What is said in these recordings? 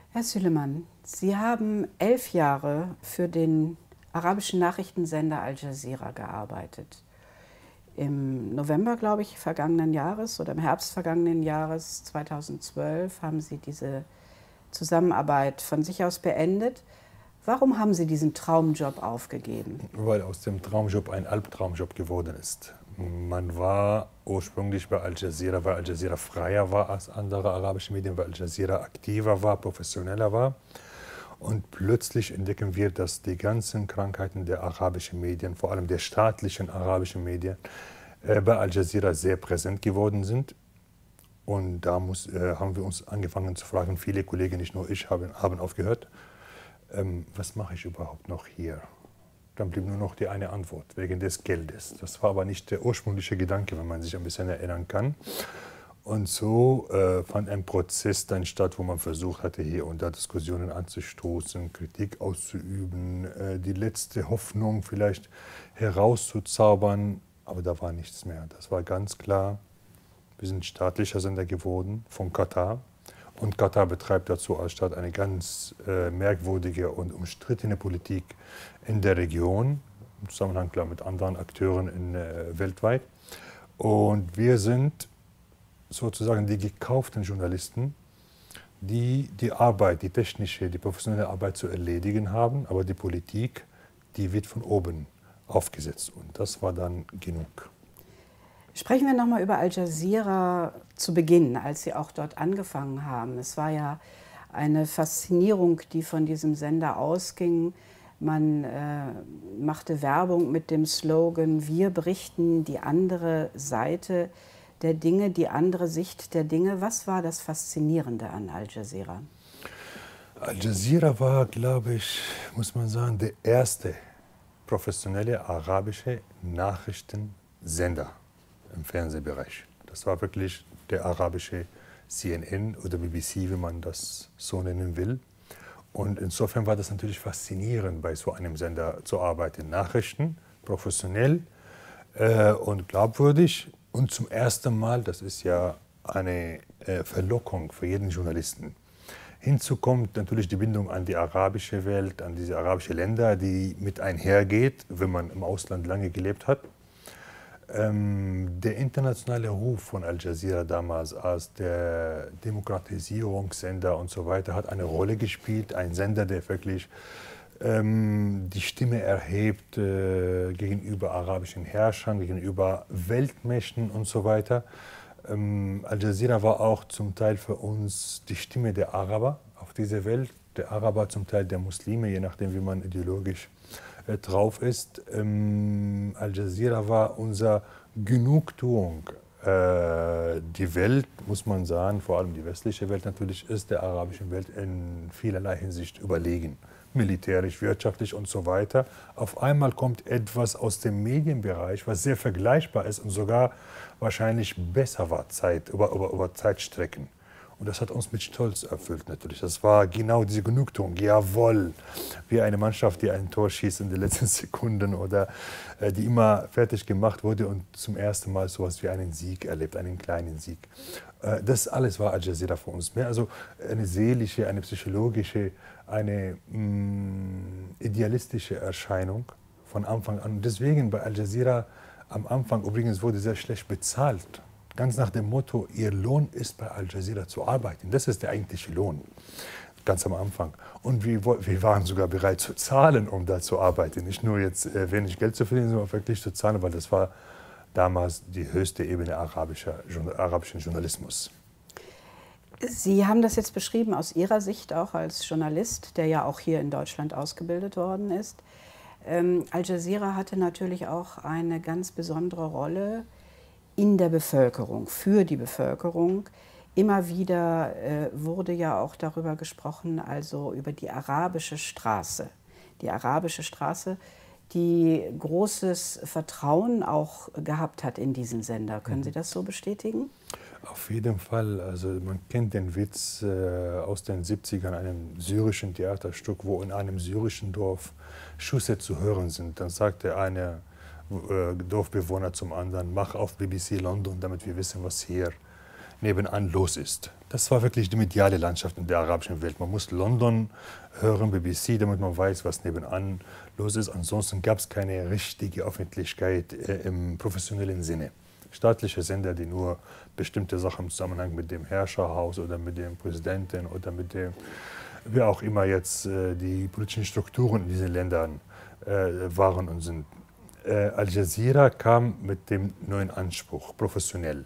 Herr Süleyman, Sie haben 11 Jahre für den arabischen Nachrichtensender Al Jazeera gearbeitet. Im November, glaube ich, vergangenen Jahres oder im Herbst vergangenen Jahres 2012 haben Sie diese Zusammenarbeit von sich aus beendet. Warum haben Sie diesen Traumjob aufgegeben? Weil aus dem Traumjob ein Albtraumjob geworden ist. Man war ursprünglich bei Al Jazeera, weil Al Jazeera freier war als andere arabische Medien, weil Al Jazeera aktiver war, professioneller war. Und plötzlich entdecken wir, dass die ganzen Krankheiten der arabischen Medien, vor allem der staatlichen arabischen Medien, bei Al Jazeera sehr präsent geworden sind. Und da haben wir uns angefangen zu fragen, viele Kollegen, nicht nur ich, haben aufgehört, was mache ich überhaupt noch hier? Dann blieb nur noch die eine Antwort, wegen des Geldes. Das war aber nicht der ursprüngliche Gedanke, wenn man sich ein bisschen erinnern kann. Und so fand ein Prozess dann statt, wo man versucht hatte, hier und da Diskussionen anzustoßen, Kritik auszuüben, die letzte Hoffnung vielleicht herauszuzaubern. Aber da war nichts mehr. Das war ganz klar. Wir sind staatlicher Sender geworden von Katar. Und Katar betreibt dazu als Staat eine ganz merkwürdige und umstrittene Politik in der Region, im Zusammenhang klar mit anderen Akteuren weltweit. Und wir sind sozusagen die gekauften Journalisten, die die Arbeit, die technische, die professionelle Arbeit zu erledigen haben, aber die Politik, die wird von oben aufgesetzt. Und das war dann genug. Sprechen wir nochmal über Al Jazeera zu Beginn, als Sie auch dort angefangen haben. Es war ja eine Faszinierung, die von diesem Sender ausging. Man machte Werbung mit dem Slogan, wir berichten die andere Seite der Dinge, die andere Sicht der Dinge. Was war das Faszinierende an Al Jazeera? Al Jazeera war, glaube ich, muss man sagen, der erste professionelle arabische Nachrichtensender im Fernsehbereich. Das war wirklich der arabische CNN oder BBC, wie man das so nennen will. Und insofern war das natürlich faszinierend, bei so einem Sender zu arbeiten. Nachrichten, professionell und glaubwürdig. Und zum ersten Mal, das ist ja eine Verlockung für jeden Journalisten. Hinzu kommt natürlich die Bindung an die arabische Welt, an diese arabischen Länder, die mit einhergeht, wenn man im Ausland lange gelebt hat. Der internationale Ruf von Al Jazeera damals als der Demokratisierungssender und so weiter hat eine Rolle gespielt. Ein Sender, der wirklich die Stimme erhebt gegenüber arabischen Herrschern, gegenüber Weltmächten und so weiter. Al Jazeera war auch zum Teil für uns die Stimme der Araber auf dieser Welt, der Araber zum Teil der Muslime, je nachdem wie man ideologisch drauf ist. Al Jazeera war unsere Genugtuung. Die Welt, muss man sagen, vor allem die westliche Welt natürlich, ist der arabischen Welt in vielerlei Hinsicht überlegen. Militärisch, wirtschaftlich und so weiter. Auf einmal kommt etwas aus dem Medienbereich, was sehr vergleichbar ist und sogar wahrscheinlich besser war über Zeitstrecken. Und das hat uns mit Stolz erfüllt natürlich. Das war genau diese Genugtuung. Jawohl, wie eine Mannschaft, die ein Tor schießt in den letzten Sekunden oder die immer fertig gemacht wurde und zum ersten Mal so etwas wie einen Sieg erlebt, einen kleinen Sieg. Das alles war Al Jazeera für uns mehr. Also eine seelische, eine psychologische, eine idealistische Erscheinung von Anfang an. Und deswegen bei Al Jazeera am Anfang übrigens wurde sehr schlecht bezahlt. Ganz nach dem Motto, ihr Lohn ist bei Al Jazeera zu arbeiten. Das ist der eigentliche Lohn, ganz am Anfang. Und wir waren sogar bereit zu zahlen, um da zu arbeiten. Nicht nur jetzt wenig Geld zu verdienen, sondern wirklich zu zahlen, weil das war damals die höchste Ebene arabischen Journalismus. Sie haben das jetzt beschrieben aus Ihrer Sicht auch als Journalist, der ja auch hier in Deutschland ausgebildet worden ist. Al Jazeera hatte natürlich auch eine ganz besondere Rolle in der Bevölkerung, für die Bevölkerung. Immer wieder wurde ja auch darüber gesprochen, also über die arabische Straße. Die arabische Straße, die großes Vertrauen auch gehabt hat in diesen Sender. Können Sie das so bestätigen? Auf jeden Fall. Also man kennt den Witz aus den 70ern, einem syrischen Theaterstück, wo in einem syrischen Dorf Schüsse zu hören sind. Dann sagt der eine Dorfbewohner zum anderen, mach auf BBC London, damit wir wissen, was hier nebenan los ist. Das war wirklich die mediale Landschaft in der arabischen Welt. Man muss London hören, BBC, damit man weiß, was nebenan los ist. Ansonsten gab es keine richtige Öffentlichkeit im professionellen Sinne. Staatliche Sender, die nur bestimmte Sachen im Zusammenhang mit dem Herrscherhaus oder mit dem Präsidenten oder mit dem, wie auch immer jetzt die politischen Strukturen in diesen Ländern waren und sind. Al Jazeera kam mit dem neuen Anspruch, professionell,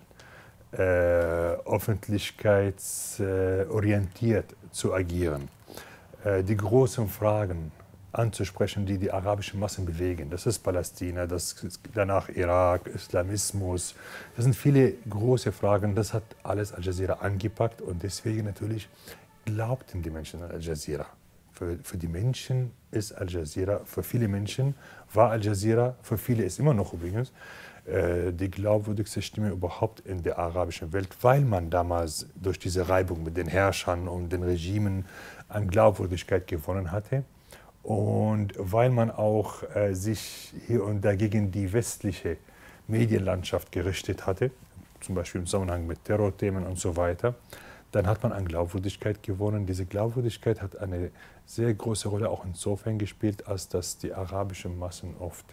öffentlichkeitsorientiert zu agieren, die großen Fragen anzusprechen, die die arabischen Massen bewegen. Das ist Palästina, das ist danach Irak, Islamismus. Das sind viele große Fragen. Das hat alles Al Jazeera angepackt und deswegen natürlich glaubten die Menschen an Al Jazeera. Für die Menschen ist Al Jazeera, für viele Menschen war Al Jazeera, für viele ist immer noch übrigens, die glaubwürdigste Stimme überhaupt in der arabischen Welt, weil man damals durch diese Reibung mit den Herrschern und den Regimen an Glaubwürdigkeit gewonnen hatte und weil man auch sich hier und da gegen die westliche Medienlandschaft gerichtet hatte, zum Beispiel im Zusammenhang mit Terrorthemen und so weiter. Dann hat man an Glaubwürdigkeit gewonnen. Diese Glaubwürdigkeit hat eine sehr große Rolle auch insofern gespielt, als dass die arabischen Massen oft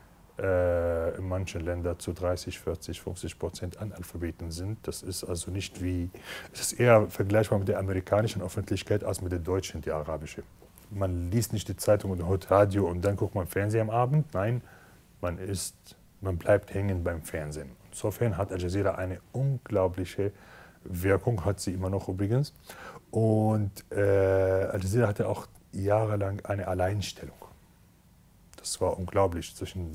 in manchen Ländern zu 30, 40, 50% Analphabeten sind. Das ist also nicht wie, es ist eher vergleichbar mit der amerikanischen Öffentlichkeit als mit der deutschen, die arabische. Man liest nicht die Zeitung oder hört Radio und dann guckt man Fernsehen am Abend. Nein, man bleibt hängen beim Fernsehen. Insofern hat Al Jazeera eine unglaubliche Wirkung, hat sie immer noch übrigens. Und Al Jazeera hatte auch jahrelang eine Alleinstellung. Das war unglaublich. Zwischen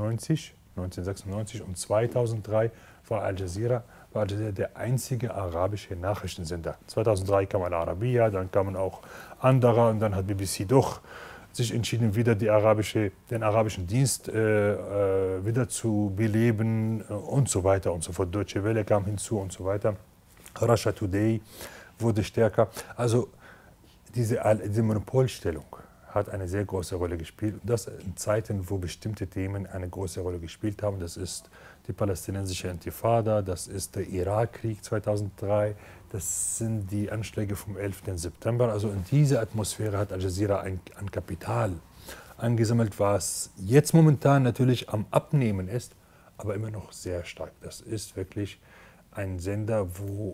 1996 und 2003 war Al Jazeera der einzige arabische Nachrichtensender. 2003 kam Al Arabiya, dann kamen auch andere und dann hat BBC doch sich entschieden, wieder den arabischen Dienst wieder zu beleben und so weiter und so fort. Deutsche Welle kam hinzu und so weiter. Russia Today wurde stärker. Also diese Monopolstellung hat eine sehr große Rolle gespielt. Und das in Zeiten, wo bestimmte Themen eine große Rolle gespielt haben. Das ist die palästinensische Intifada, das ist der Irakkrieg 2003, das sind die Anschläge vom 11. September. Also in dieser Atmosphäre hat Al Jazeera an Kapital angesammelt, was jetzt momentan natürlich am Abnehmen ist, aber immer noch sehr stark. Das ist wirklich ein Sender, wo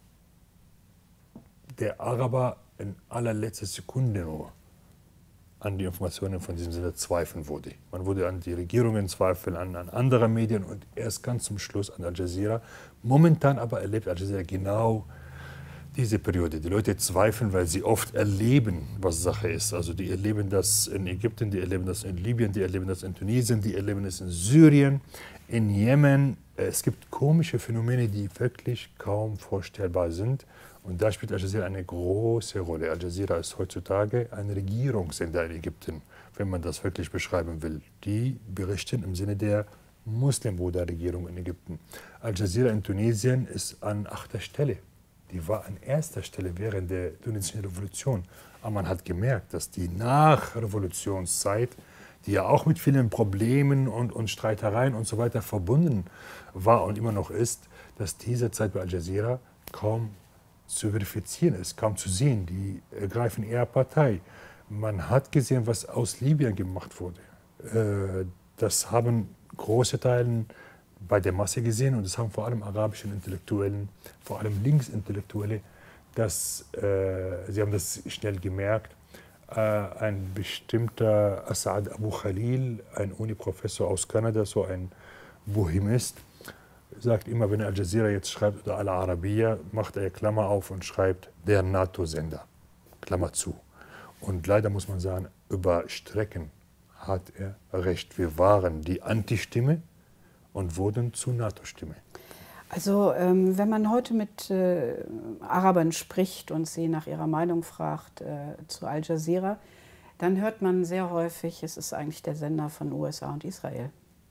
der Araber in allerletzter Sekunde nur an die Informationen von diesem Sender zweifeln wurde. Man wurde an die Regierungen zweifeln, an andere Medien und erst ganz zum Schluss an Al Jazeera. Momentan aber erlebt Al Jazeera genau diese Periode. Die Leute zweifeln, weil sie oft erleben, was Sache ist. Also die erleben das in Ägypten, die erleben das in Libyen, die erleben das in Tunesien, die erleben es in Syrien, in Jemen. Es gibt komische Phänomene, die wirklich kaum vorstellbar sind. Und da spielt Al Jazeera eine große Rolle. Al Jazeera ist heutzutage ein Regierungssender in Ägypten, wenn man das wirklich beschreiben will. Die berichten im Sinne der Muslimbruderregierung in Ägypten. Al Jazeera in Tunesien ist an 8. Stelle. Die war an 1. Stelle während der tunesischen Revolution. Aber man hat gemerkt, dass die Nachrevolutionszeit, die ja auch mit vielen Problemen und Streitereien und so weiter verbunden war und immer noch ist, dass diese Zeit bei Al Jazeera kaum zu verifizieren ist, kaum zu sehen. Die ergreifen eher Partei. Man hat gesehen, was aus Libyen gemacht wurde. Das haben große Teile bei der Masse gesehen und das haben vor allem arabischen Intellektuellen, vor allem Linksintellektuelle, sie haben das schnell gemerkt. Ein bestimmter Asad Abu Khalil, ein Uni-Professor aus Kanada, so ein Bohemist, sagt immer, wenn Al Jazeera jetzt schreibt oder Al Arabiya, macht er Klammer auf und schreibt der NATO-Sender, Klammer zu. Und leider muss man sagen, über Strecken hat er recht. Wir waren die Anti-Stimme und wurden zur NATO-Stimme. Also wenn man heute mit Arabern spricht und sie nach ihrer Meinung fragt zu Al Jazeera, dann hört man sehr häufig, es ist eigentlich der Sender von USA und Israel.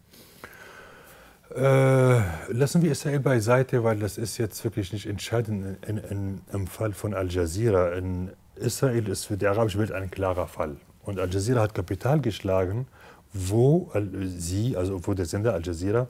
Lassen wir Israel beiseite, weil das ist jetzt wirklich nicht entscheidend im Fall von Al Jazeera. In Israel ist für die arabische Welt ein klarer Fall. Und Al Jazeera hat Kapital geschlagen, wo der Sender Al Jazeera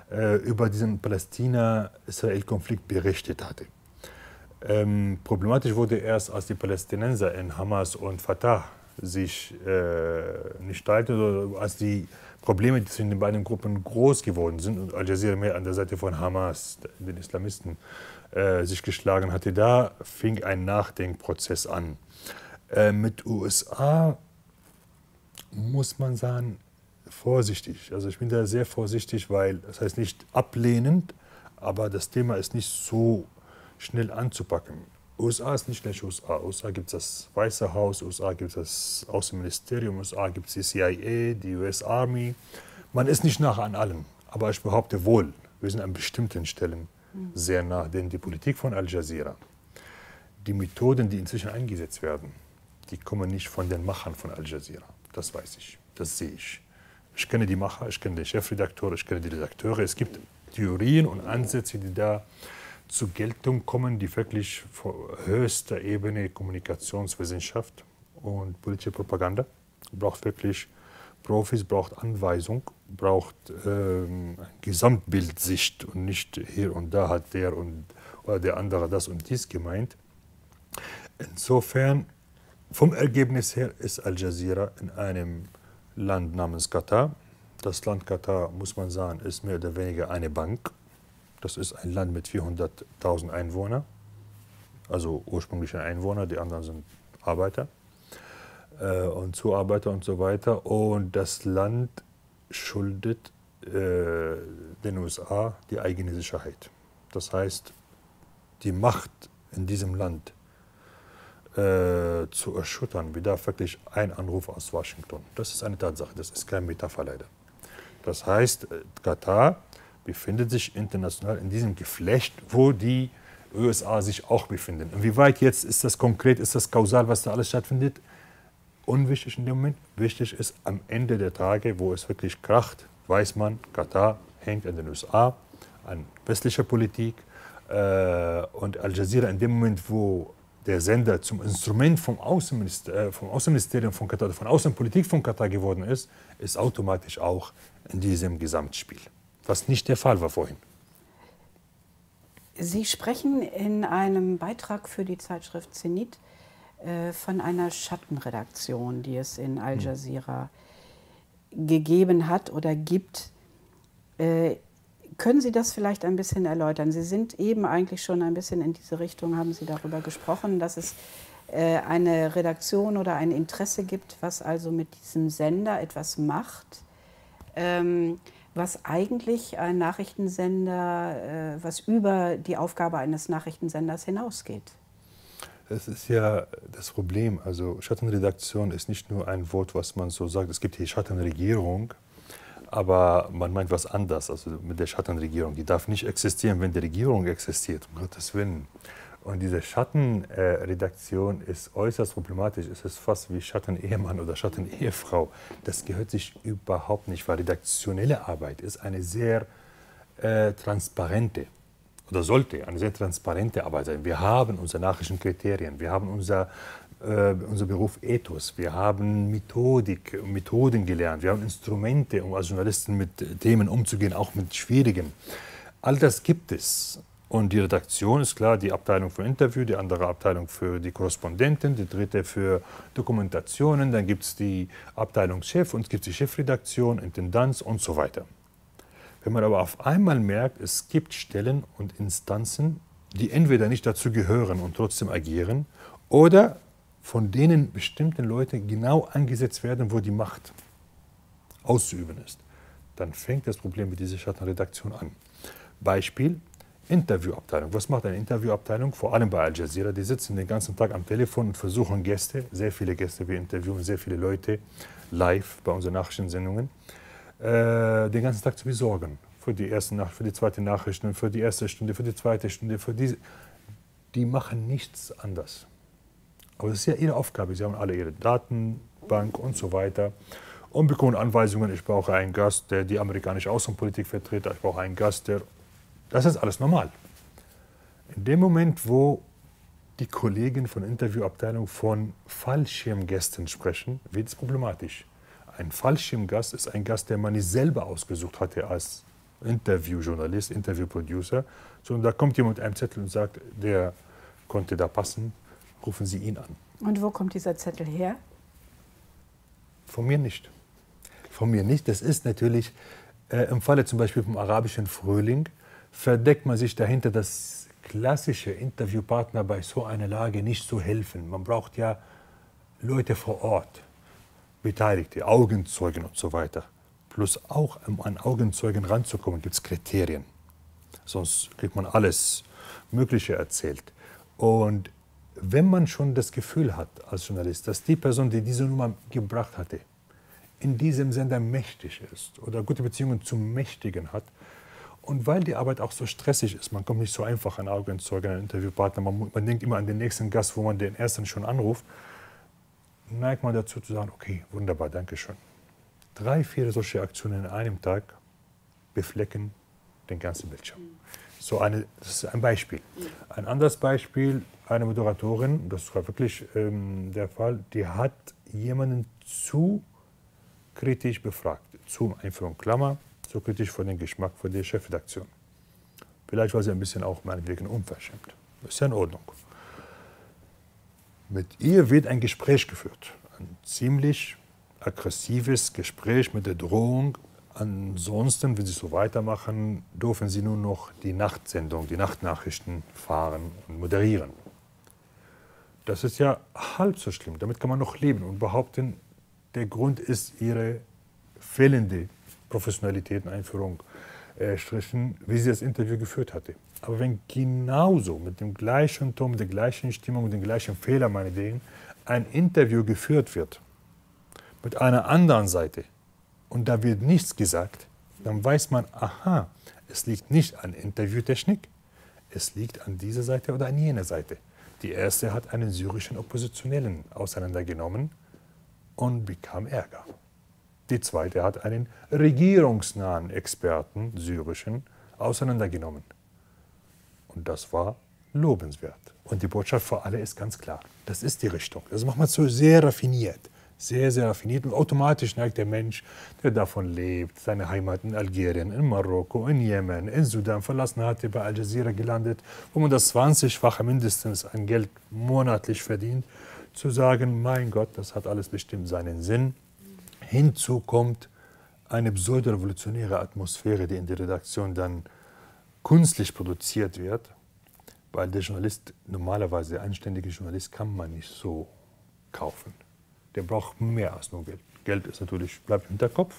über diesen Palästina-Israel-Konflikt berichtet hatte. Problematisch wurde erst, als die Palästinenser in Hamas und Fatah sich nicht streiten, oder als die Probleme zwischen den beiden Gruppen groß geworden sind und Al Jazeera mehr an der Seite von Hamas, den Islamisten, sich geschlagen hatte. Da fing ein Nachdenkprozess an. Mit USA muss man sagen, vorsichtig. Also ich bin da sehr vorsichtig, weil das heißt nicht ablehnend, aber das Thema ist nicht so schnell anzupacken. USA ist nicht gleich USA. USA gibt es das Weiße Haus, USA gibt es das Außenministerium, USA gibt es die CIA, die US Army. Man ist nicht nah an allem, aber ich behaupte wohl, wir sind an bestimmten Stellen sehr nah. Denn die Politik von Al Jazeera, die Methoden, die inzwischen eingesetzt werden, die kommen nicht von den Machern von Al Jazeera. Das weiß ich, das sehe ich. Ich kenne die Macher, ich kenne den Chefredakteur, ich kenne die Redakteure. Es gibt Theorien und Ansätze, die da zur Geltung kommen, die wirklich von höchster Ebene Kommunikationswissenschaft und politische Propaganda braucht wirklich Profis, braucht Anweisung, braucht Gesamtbildsicht und nicht hier und da hat der oder der andere das und dies gemeint. Insofern, vom Ergebnis her ist Al Jazeera in einem Land namens Katar. Das Land Katar, muss man sagen, ist mehr oder weniger eine Bank. Das ist ein Land mit 400.000 Einwohnern, also ursprüngliche Einwohner, die anderen sind Arbeiter und Zuarbeiter und so weiter. Und das Land schuldet den USA die eigene Sicherheit. Das heißt, die Macht in diesem Land zu erschüttern, bedarf wirklich ein Anruf aus Washington. Das ist eine Tatsache, das ist kein Metapher leider. Das heißt, Katar befindet sich international in diesem Geflecht, wo die USA sich auch befinden. Inwieweit jetzt ist das konkret, ist das kausal, was da alles stattfindet? Unwichtig in dem Moment. Wichtig ist, am Ende der Tage, wo es wirklich kracht, weiß man, Katar hängt an den USA, an westlicher Politik. Und Al Jazeera in dem Moment, wo der Sender zum Instrument vom Außenministerium von Katar, von Außenpolitik von Katar geworden ist, ist automatisch auch in diesem Gesamtspiel. Was nicht der Fall war vorhin. Sie sprechen in einem Beitrag für die Zeitschrift Zenit von einer Schattenredaktion, die es in Al Jazeera gegeben hat oder gibt. Können Sie das vielleicht ein bisschen erläutern? Sie sind eben eigentlich schon ein bisschen in diese Richtung, haben Sie darüber gesprochen, dass es eine Redaktion oder ein Interesse gibt, was also mit diesem Sender etwas macht, was eigentlich ein Nachrichtensender, was über die Aufgabe eines Nachrichtensenders hinausgeht. Das ist ja das Problem. Also Schattenredaktion ist nicht nur ein Wort, was man so sagt. Es gibt die Schattenregierung, aber man meint was anderes. Also mit der Schattenregierung, die darf nicht existieren, wenn die Regierung existiert, um Gottes Willen. Und diese Schattenredaktion ist äußerst problematisch. Es ist fast wie Schattenehemann oder Schattenehefrau. Das gehört sich überhaupt nicht, weil redaktionelle Arbeit ist eine sehr transparente oder sollte eine sehr transparente Arbeit sein. Wir haben unsere Nachrichtenkriterien, wir haben unser Beruf Ethos, wir haben Methoden gelernt, wir haben Instrumente, um als Journalisten mit Themen umzugehen, auch mit schwierigen. All das gibt es. Und die Redaktion ist klar, die Abteilung für Interview, die andere Abteilung für die Korrespondenten, die dritte für Dokumentationen, dann gibt es die Abteilungschef und es gibt die Chefredaktion, Intendanz und so weiter. Wenn man aber auf einmal merkt, es gibt Stellen und Instanzen, die entweder nicht dazu gehören und trotzdem agieren oder von denen bestimmte Leute genau angesetzt werden, wo die Macht auszuüben ist, dann fängt das Problem mit dieser Schattenredaktion an. Beispiel: Interviewabteilung. Was macht eine Interviewabteilung? Vor allem bei Al Jazeera. Die sitzen den ganzen Tag am Telefon und versuchen Gäste, sehr viele Gäste, wir interviewen sehr viele Leute live bei unseren Nachrichtensendungen, den ganzen Tag zu besorgen. Für die erste Nachricht, für die zweite Nachricht, für die erste Stunde, für die zweite Stunde, für diese. Die machen nichts anders. Aber das ist ja ihre Aufgabe. Sie haben alle ihre Datenbank und so weiter und bekommen Anweisungen. Ich brauche einen Gast, der die amerikanische Außenpolitik vertritt. Ich brauche einen Gast, der. Das ist alles normal. In dem Moment, wo die Kollegen von der Interviewabteilung von Fallschirmgästen sprechen, wird es problematisch. Ein Fallschirmgast ist ein Gast, den man nicht selber ausgesucht hatte als Interviewjournalist, Interviewproducer, sondern da kommt jemand mit einem Zettel und sagt, der konnte da passen, rufen Sie ihn an. Und wo kommt dieser Zettel her? Von mir nicht. Von mir nicht. Das ist natürlich im Falle zum Beispiel vom arabischen Frühling, verdeckt man sich dahinter, dass klassische Interviewpartner bei so einer Lage nicht so helfen. Man braucht ja Leute vor Ort, Beteiligte, Augenzeugen und so weiter. Plus auch, um an Augenzeugen ranzukommen, gibt es Kriterien. Sonst kriegt man alles Mögliche erzählt. Und wenn man schon das Gefühl hat als Journalist, dass die Person, die diese Nummer gebracht hatte, in diesem Sender mächtig ist oder gute Beziehungen zum Mächtigen hat, und weil die Arbeit auch so stressig ist, man kommt nicht so einfach an Augenzeugen, an Interviewpartner, man denkt immer an den nächsten Gast, wo man den ersten schon anruft, neigt man dazu zu sagen, okay, wunderbar, danke schön. 3, 4 solche Aktionen in einem Tag beflecken den ganzen Bildschirm. Das ist ein Beispiel. Ein anderes Beispiel, eine Moderatorin, das war wirklich der Fall, die hat jemanden zu kritisch befragt, zu Einführung Klammer, zu kritisch für den Geschmack von der Chefredaktion. Vielleicht war sie ein bisschen auch meinetwegen unverschämt. Das ist ja in Ordnung. Mit ihr wird ein Gespräch geführt, ein ziemlich aggressives Gespräch mit der Drohung. Ansonsten, wenn Sie so weitermachen, dürfen Sie nur noch die Nachtsendung, die Nachtnachrichten fahren und moderieren. Das ist ja halb so schlimm. Damit kann man noch leben und behaupten, der Grund ist Ihre fehlende Professionalität in Einführung strichen, wie sie das Interview geführt hatte. Aber wenn genauso mit dem gleichen Ton, mit der gleichen Stimmung, mit den gleichen Fehlern, meinetwegen, ein Interview geführt wird, mit einer anderen Seite, und da wird nichts gesagt, dann weiß man, aha, es liegt nicht an Interviewtechnik, es liegt an dieser Seite oder an jener Seite. Die erste hat einen syrischen Oppositionellen auseinandergenommen und bekam Ärger. Die zweite hat einen regierungsnahen Experten, syrischen, auseinandergenommen. Und das war lobenswert. Und die Botschaft für alle ist ganz klar. Das ist die Richtung. Das macht man so sehr raffiniert. Sehr, sehr raffiniert. Und automatisch neigt der Mensch, der davon lebt, seine Heimat in Algerien, in Marokko, in Jemen, in Sudan verlassen hatte, bei Al Jazeera gelandet, wo man das 20-fache mindestens an Geld monatlich verdient, zu sagen, mein Gott, das hat alles bestimmt seinen Sinn. Hinzu kommt eine pseudo-revolutionäre Atmosphäre, die in der Redaktion dann künstlich produziert wird, weil der Journalist, normalerweise der anständige Journalist, kann man nicht so kaufen. Der braucht mehr als nur Geld. Geld ist natürlich, bleibt im Hinterkopf,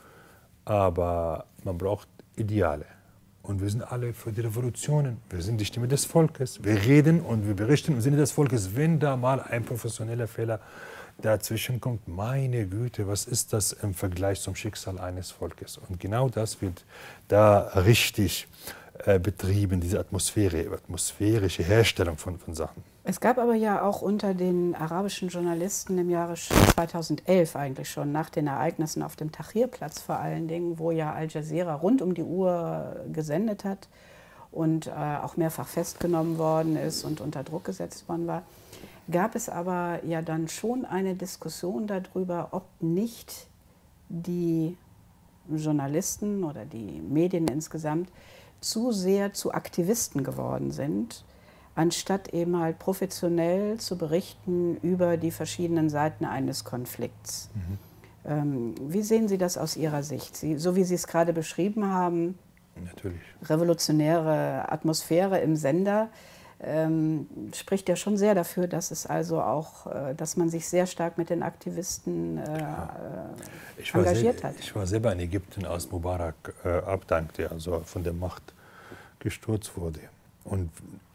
aber man braucht Ideale. Und wir sind alle für die Revolutionen. Wir sind die Stimme des Volkes. Wir reden und wir berichten im Sinne des Volkes. Wenn da mal ein professioneller Fehler dazwischen kommt, meine Güte, was ist das im Vergleich zum Schicksal eines Volkes? Und genau das wird da richtig betrieben, diese atmosphärische Herstellung von Sachen. Es gab aber ja auch unter den arabischen Journalisten im Jahre 2011 eigentlich schon, nach den Ereignissen auf dem Tahrirplatz vor allen Dingen, wo ja Al Jazeera rund um die Uhr gesendet hat und auch mehrfach festgenommen worden ist und unter Druck gesetzt worden war, gab es aber ja dann schon eine Diskussion darüber, ob nicht die Journalisten oder die Medien insgesamt zu sehr zu Aktivisten geworden sind, anstatt eben halt professionell zu berichten über die verschiedenen Seiten eines Konflikts. Wie sehen Sie das aus Ihrer Sicht? So wie Sie es gerade beschrieben haben, natürlich. Revolutionäre Atmosphäre im Sender, spricht ja schon sehr dafür, dass es also auch, dass man sich sehr stark mit den Aktivisten engagiert hat. Ich war selber in Ägypten, als Mubarak abdankte, also von der Macht gestürzt wurde. Und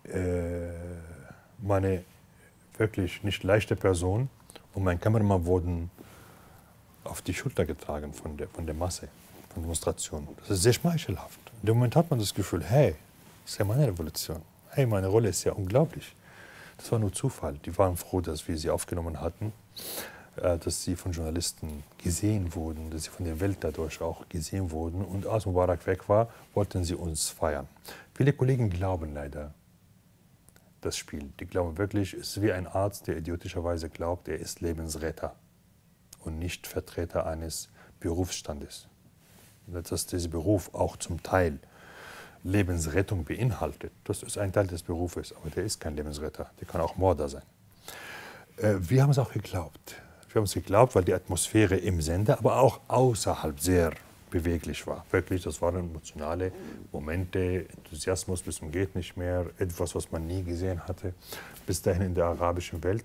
meine wirklich nicht leichte Person und mein Kameramann wurden auf die Schulter getragen von der Masse, von Demonstrationen. Das ist sehr schmeichelhaft. In dem Moment hat man das Gefühl, hey, das ist ja meine Revolution. Hey, meine Rolle ist ja unglaublich. Das war nur Zufall. Die waren froh, dass wir sie aufgenommen hatten, dass sie von Journalisten gesehen wurden, dass sie von der Welt dadurch auch gesehen wurden. Und als Mubarak weg war, wollten sie uns feiern. Viele Kollegen glauben leider das Spiel. Die glauben wirklich, es ist wie ein Arzt, der idiotischerweise glaubt, er ist Lebensretter und nicht Vertreter eines Berufsstandes. dass dieser Beruf auch zum Teil Lebensrettung beinhaltet. Das ist ein Teil des Berufes, aber der ist kein Lebensretter, der kann auch Mörder sein. Wir haben es auch geglaubt. Wir haben es geglaubt, weil die Atmosphäre im Sender, aber auch außerhalb sehr beweglich war. Wirklich, das waren emotionale Momente, Enthusiasmus bis zum geht nicht mehr, etwas, was man nie gesehen hatte, bis dahin in der arabischen Welt.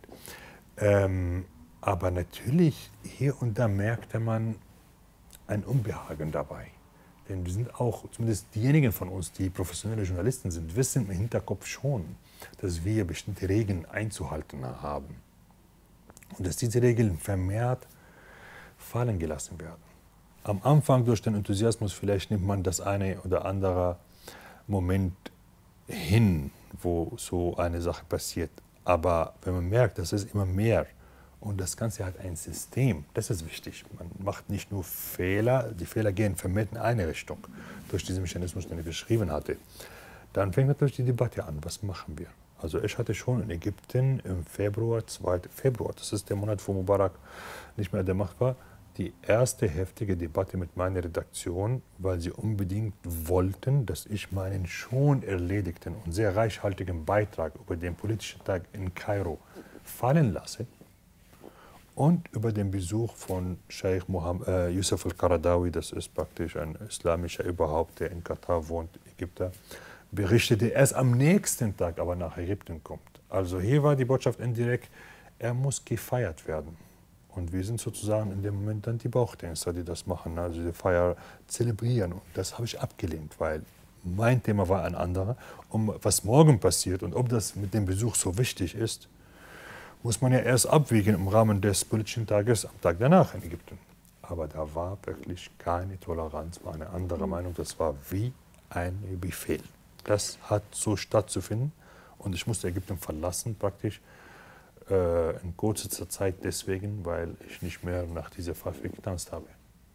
Aber natürlich, hier und da merkte man ein Unbehagen dabei. Denn wir sind auch, zumindest diejenigen von uns, die professionelle Journalisten sind, wissen im Hinterkopf schon, dass wir bestimmte Regeln einzuhalten haben. Und dass diese Regeln vermehrt fallen gelassen werden. Am Anfang durch den Enthusiasmus vielleicht nimmt man das eine oder andere Moment hin, wo so eine Sache passiert. Aber wenn man merkt, das ist immer mehr und das Ganze hat ein System, das ist wichtig. Man macht nicht nur Fehler, die Fehler gehen vermehrt in eine Richtung, durch diesen Mechanismus, den ich beschrieben hatte. Dann fängt natürlich die Debatte an, was machen wir? Also ich hatte schon in Ägypten im Februar, 2. Februar, das ist der Monat, wo Mubarak nicht mehr an der Macht war, die erste heftige Debatte mit meiner Redaktion, weil sie unbedingt wollten, dass ich meinen schon erledigten und sehr reichhaltigen Beitrag über den politischen Tag in Kairo fallen lasse und über den Besuch von Scheich Youssef al-Qaradawi, das ist praktisch ein islamischer Überhaupt, der in Katar wohnt, Ägypter, berichtete, erst am nächsten Tag aber nach Ägypten kommt. Also hier war die Botschaft indirekt, er muss gefeiert werden. Und wir sind sozusagen in dem Moment dann die Bauchtänzer, die das machen, also die Feier zelebrieren. Und das habe ich abgelehnt, weil mein Thema war ein anderer. Was morgen passiert und ob das mit dem Besuch so wichtig ist, muss man ja erst abwägen im Rahmen des politischen Tages am Tag danach in Ägypten. Aber da war wirklich keine Toleranz, war eine andere Meinung. Das war wie ein Befehl. Das hat so stattzufinden und ich musste Ägypten verlassen praktisch in kurzer Zeit deswegen, weil ich nicht mehr nach dieser Pfeife getanzt habe.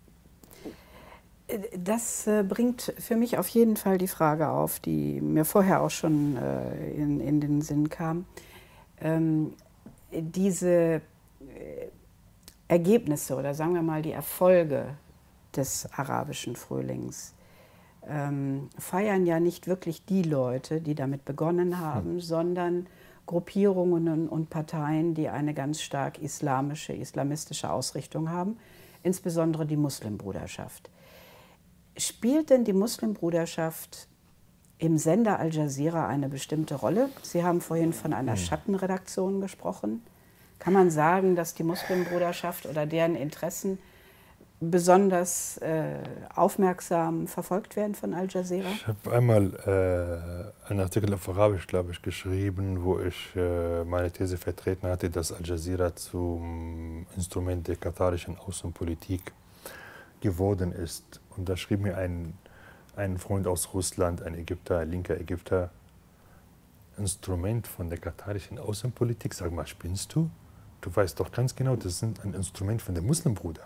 Das bringt für mich auf jeden Fall die Frage auf, die mir vorher auch schon in den Sinn kam. Diese Ergebnisse oder sagen wir mal die Erfolge des arabischen Frühlings feiern ja nicht wirklich die Leute, die damit begonnen haben, sondern Gruppierungen und Parteien, die eine ganz stark islamistische Ausrichtung haben, insbesondere die Muslimbruderschaft. Spielt denn die Muslimbruderschaft im Sender Al Jazeera eine bestimmte Rolle? Sie haben vorhin von einer Schattenredaktion gesprochen. Kann man sagen, dass die Muslimbruderschaft oder deren Interessen besonders aufmerksam verfolgt werden von Al Jazeera? Ich habe einmal einen Artikel auf Arabisch, glaube ich, geschrieben, wo ich meine These vertreten hatte, dass Al Jazeera zum Instrument der katarischen Außenpolitik geworden ist. Und da schrieb mir ein Freund aus Russland, ein Ägypter, ein linker Ägypter, Instrument von der katarischen Außenpolitik. Sag mal, spinnst du? Du weißt doch ganz genau, das ist ein Instrument von der Muslimbruder.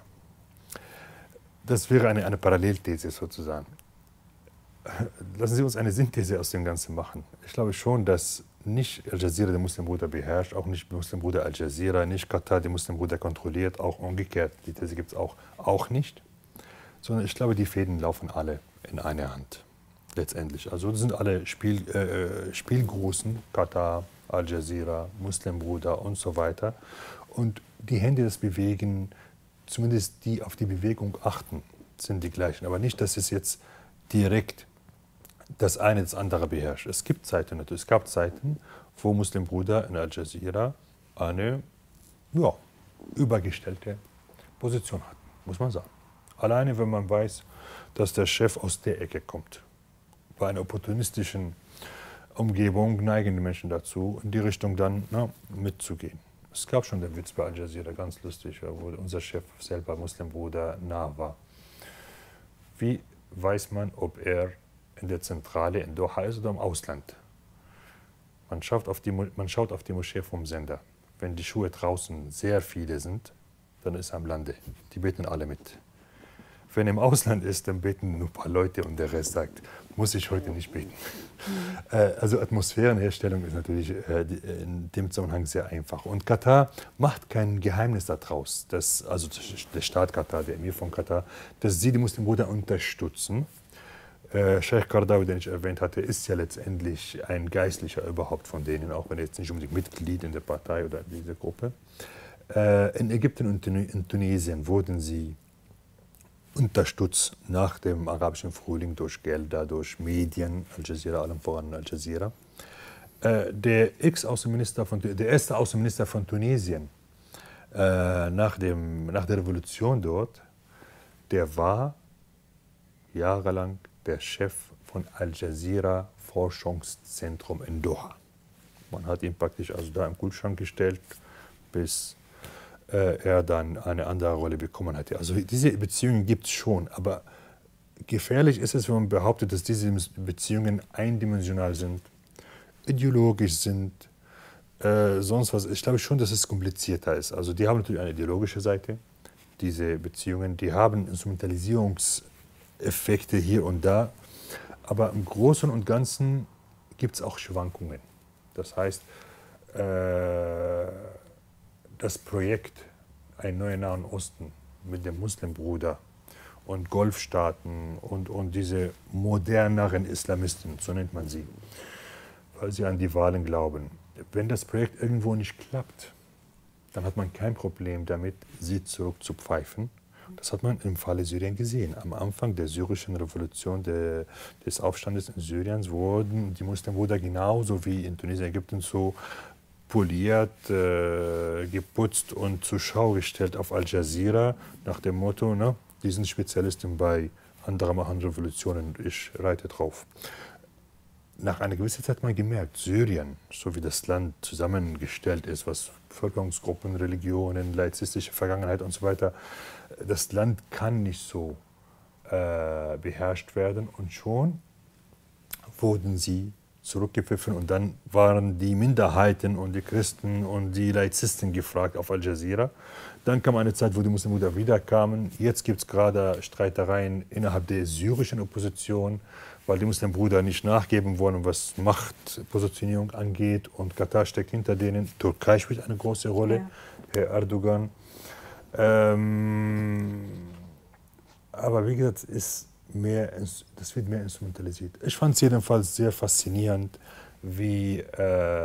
Das wäre eine Parallelthese sozusagen. Lassen Sie uns eine Synthese aus dem Ganzen machen. Ich glaube schon, dass nicht Al Jazeera den Muslimbruder beherrscht, auch nicht der Muslimbruder Al Jazeera, nicht Katar den Muslimbruder kontrolliert, auch umgekehrt. Die These gibt es auch nicht. Sondern ich glaube, die Fäden laufen alle in einer Hand, letztendlich. Also das sind alle Spielgroßen, Katar, Al Jazeera, Muslimbruder und so weiter. Und die Hände des Bewegen, zumindest die auf die Bewegung achten, sind die gleichen. Aber nicht, dass es jetzt direkt das eine das andere beherrscht. Es gibt Zeiten, natürlich. Es gab Zeiten, wo Muslimbruder in Al Jazeera eine übergestellte Position hatten, muss man sagen. Alleine, wenn man weiß, dass der Chef aus der Ecke kommt. Bei einer opportunistischen Umgebung neigen die Menschen dazu, in die Richtung dann mitzugehen. Es gab schon den Witz bei Al Jazeera, ganz lustig, wo unser Chef selber Muslimbruder nah war. Wie weiß man, ob er in der Zentrale in Doha ist oder im Ausland? Man schaut auf die Moschee vom Sender. Wenn die Schuhe draußen sehr viele sind, dann ist er am Lande. Die beten alle mit. Wenn er im Ausland ist, dann beten nur ein paar Leute und der Rest sagt, muss ich heute nicht beten. Also Atmosphärenherstellung ist natürlich in dem Zusammenhang sehr einfach. Und Katar macht kein Geheimnis daraus, also der Staat Katar, der Emir von Katar, dass sie die Muslimbruder unterstützen. Sheikh Qaradawi, den ich erwähnt hatte, ist ja letztendlich ein Geistlicher überhaupt von denen, auch wenn er jetzt nicht unbedingt Mitglied in der Partei oder in dieser Gruppe. In Ägypten und in Tunesien wurden sie unterstützt nach dem arabischen Frühling durch Gelder, durch Medien, Al Jazeera, allem voran Al Jazeera. Der erste Außenminister von Tunesien nach der Revolution dort, der war jahrelang der Chef von Al Jazeera Forschungszentrum in Doha. Man hat ihn praktisch also da im Kühlschrank gestellt, bis er dann eine andere Rolle bekommen hatte. Also diese Beziehungen gibt es schon, aber gefährlich ist es, wenn man behauptet, dass diese Beziehungen eindimensional sind, ideologisch sind, sonst was. Ich glaube schon, dass es komplizierter ist. Also die haben natürlich eine ideologische Seite, diese Beziehungen, die haben Instrumentalisierungseffekte hier und da, aber im Großen und Ganzen gibt es auch Schwankungen. Das heißt, das Projekt Ein neuer Nahen Osten mit dem Muslimbruder und Golfstaaten und diese moderneren Islamisten, so nennt man sie, weil sie an die Wahlen glauben. Wenn das Projekt irgendwo nicht klappt, dann hat man kein Problem damit, sie zurückzupfeifen. Das hat man im Falle Syrien gesehen. Am Anfang der syrischen Revolution, des Aufstandes in Syrien, wurden die Muslimbruder genauso wie in Tunesien, Ägypten so poliert, geputzt und zur Schau gestellt auf Al Jazeera nach dem Motto, ne, die sind Spezialisten bei andere machen Revolutionen, ich reite drauf. Nach einer gewissen Zeit hat man gemerkt, Syrien, so wie das Land zusammengestellt ist, was Bevölkerungsgruppen, Religionen, laizistische Vergangenheit und so weiter, das Land kann nicht so beherrscht werden und schon wurden sie zurückgepfiffen und dann waren die Minderheiten und die Christen und die Laizisten gefragt auf Al Jazeera. Dann kam eine Zeit, wo die Muslimbruder wieder kamen. Jetzt gibt es gerade Streitereien innerhalb der syrischen Opposition, weil die Muslimbruder nicht nachgeben wollen, was Machtpositionierung angeht. Und Katar steckt hinter denen. Türkei spielt eine große Rolle, ja. Herr Erdogan. Aber wie gesagt, das wird mehr instrumentalisiert. Ich fand es jedenfalls sehr faszinierend, wie, ich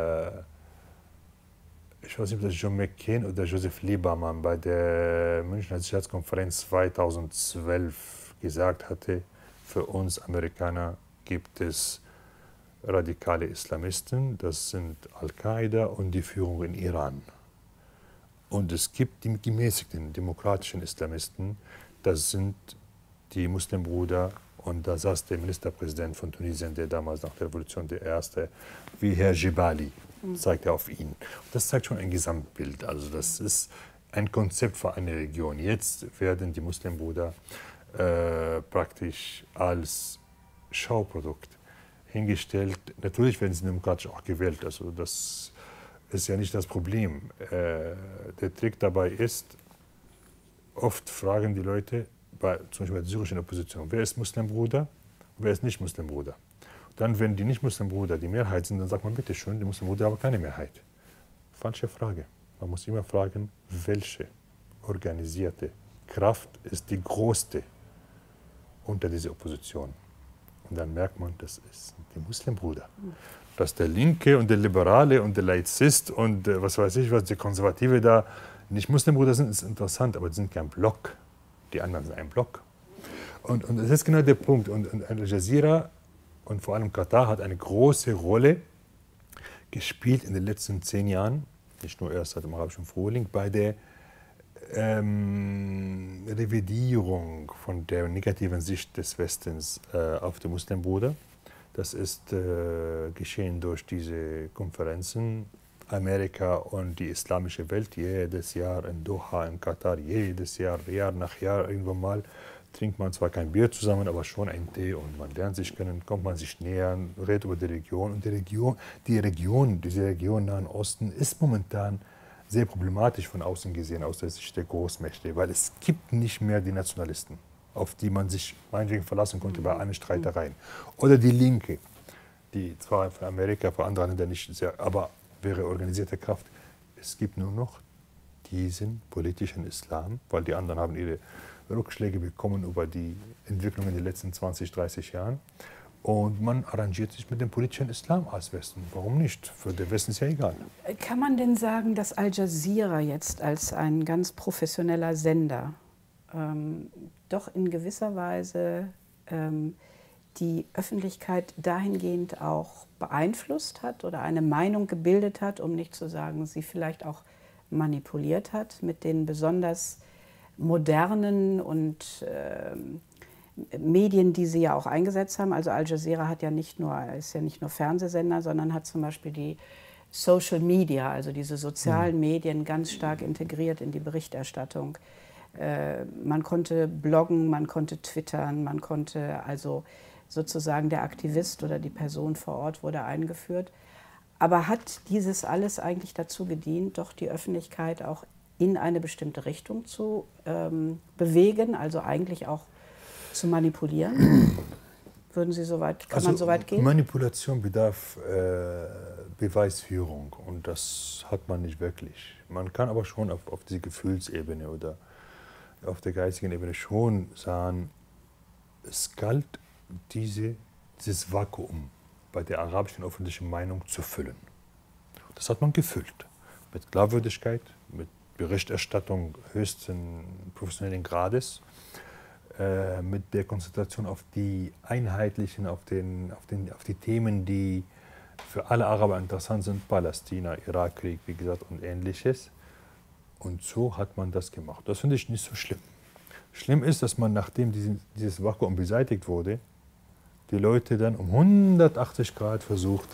weiß nicht, ob das John McCain oder Joseph Lieberman bei der Münchner Sicherheitskonferenz 2012 gesagt hatte, für uns Amerikaner gibt es radikale Islamisten, das sind Al-Qaida und die Führung in Iran. Und es gibt die gemäßigten demokratischen Islamisten, das sind die Muslimbruder, und da saß der Ministerpräsident von Tunesien, der damals nach der Revolution der Erste, wie Herr Jebali, zeigt er auf ihn. Und das zeigt schon ein Gesamtbild, also das ist ein Konzept für eine Region. Jetzt werden die Muslimbruder praktisch als Schauprodukt hingestellt. Natürlich werden sie demokratisch auch gewählt, also das ist ja nicht das Problem. Der Trick dabei ist, oft fragen die Leute, zum Beispiel bei der syrischen Opposition, wer ist Muslimbruder, wer ist nicht Muslimbruder. Dann, wenn die nicht Muslimbruder die Mehrheit sind, dann sagt man, bitte schön, die Muslimbruder haben keine Mehrheit. Falsche Frage. Man muss immer fragen, welche organisierte Kraft ist die größte unter dieser Opposition. Und dann merkt man, das ist die Muslimbruder. Dass der Linke und der Liberale und der Laizist und was weiß ich was, die Konservative da nicht Muslimbruder sind, ist interessant, aber die sind kein Block. Die anderen sind ein Block. Und das ist genau der Punkt. Und Al Jazeera und vor allem Katar hat eine große Rolle gespielt in den letzten 10 Jahren, nicht nur erst seit dem arabischen Frühling, bei der Revidierung von der negativen Sicht des Westens auf die Muslimbruder. Das ist geschehen durch diese Konferenzen. Amerika und die islamische Welt jedes Jahr in Doha, in Katar, jedes Jahr, Jahr nach Jahr, irgendwann mal trinkt man zwar kein Bier zusammen, aber schon einen Tee und man lernt sich kennen, kommt man sich näher, redet über die Region. Und diese Region Nahen Osten ist momentan sehr problematisch von außen gesehen, aus der Sicht der Großmächte, weil es gibt nicht mehr die Nationalisten. auf die man sich meinetwegen verlassen konnte bei allen Streitereien. Oder die Linke, die zwar für Amerika, für andere Länder nicht sehr, aber wäre organisierte Kraft. Es gibt nur noch diesen politischen Islam, weil die anderen haben ihre Rückschläge bekommen über die Entwicklung in den letzten 20, 30 Jahren. Und man arrangiert sich mit dem politischen Islam als Westen. Warum nicht? Für den Westen ist ja egal. Kann man denn sagen, dass Al Jazeera jetzt als ein ganz professioneller Sender doch in gewisser Weise die Öffentlichkeit dahingehend auch beeinflusst hat oder eine Meinung gebildet hat, um nicht zu sagen, sie vielleicht auch manipuliert hat mit den besonders modernen und Medien, die sie ja auch eingesetzt haben? Also Al Jazeera ist ja nicht nur Fernsehsender, sondern hat zum Beispiel die Social Media, also diese sozialen Medien, ganz stark integriert in die Berichterstattung. Man konnte bloggen, man konnte twittern, man konnte also sozusagen der Aktivist oder die Person vor Ort wurde eingeführt. Aber hat dieses alles eigentlich dazu gedient, doch die Öffentlichkeit auch in eine bestimmte Richtung zu bewegen, also eigentlich auch zu manipulieren? Kann man so weit gehen? Manipulation bedarf Beweisführung und das hat man nicht wirklich. Man kann aber schon auf die Gefühlsebene oder auf der geistigen Ebene schon sagen, es galt dieses Vakuum bei der arabischen öffentlichen Meinung zu füllen. Das hat man gefüllt mit Glaubwürdigkeit, mit Berichterstattung höchsten professionellen Grades, mit der Konzentration auf die einheitlichen, auf die Themen, die für alle Araber interessant sind, Palästina, Irakkrieg, wie gesagt, und Ähnliches. Und so hat man das gemacht. Das finde ich nicht so schlimm. Schlimm ist, dass man, nachdem dieses Vakuum beseitigt wurde, die Leute dann um 180 Grad versucht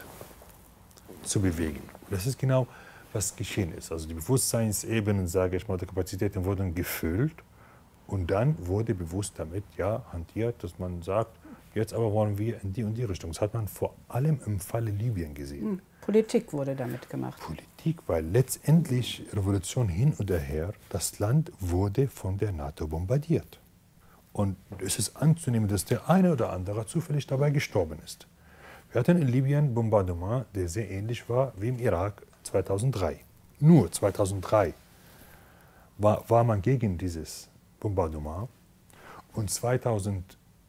zu bewegen. Das ist genau, was geschehen ist. Also die Bewusstseinsebenen, sage ich mal, die Kapazitäten wurden gefüllt und dann wurde bewusst damit hantiert, dass man sagt, jetzt aber wollen wir in die und die Richtung. Das hat man vor allem im Falle Libyen gesehen. Politik wurde damit gemacht. Politik, weil letztendlich Revolution hin und her, das Land wurde von der NATO bombardiert. Und es ist anzunehmen, dass der eine oder andere zufällig dabei gestorben ist. Wir hatten in Libyen ein Bombardement, der sehr ähnlich war wie im Irak 2003. Nur 2003 war man gegen dieses Bombardement. Und 2011